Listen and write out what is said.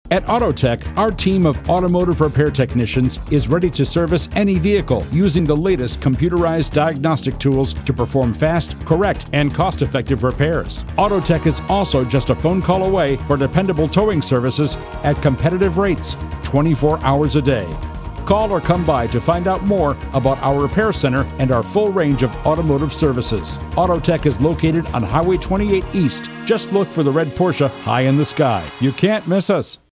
At Autotech, our team of automotive repair technicians is ready to service any vehicle using the latest computerized diagnostic tools to perform fast, correct, and cost-effective repairs. Autotech is also just a phone call away for dependable towing services at competitive rates, 24 hours a day. Call or come by to find out more about our repair center and our full range of automotive services. Autotech is located on Highway 28 East. Just look for the red Porsche high in the sky. You can't miss us.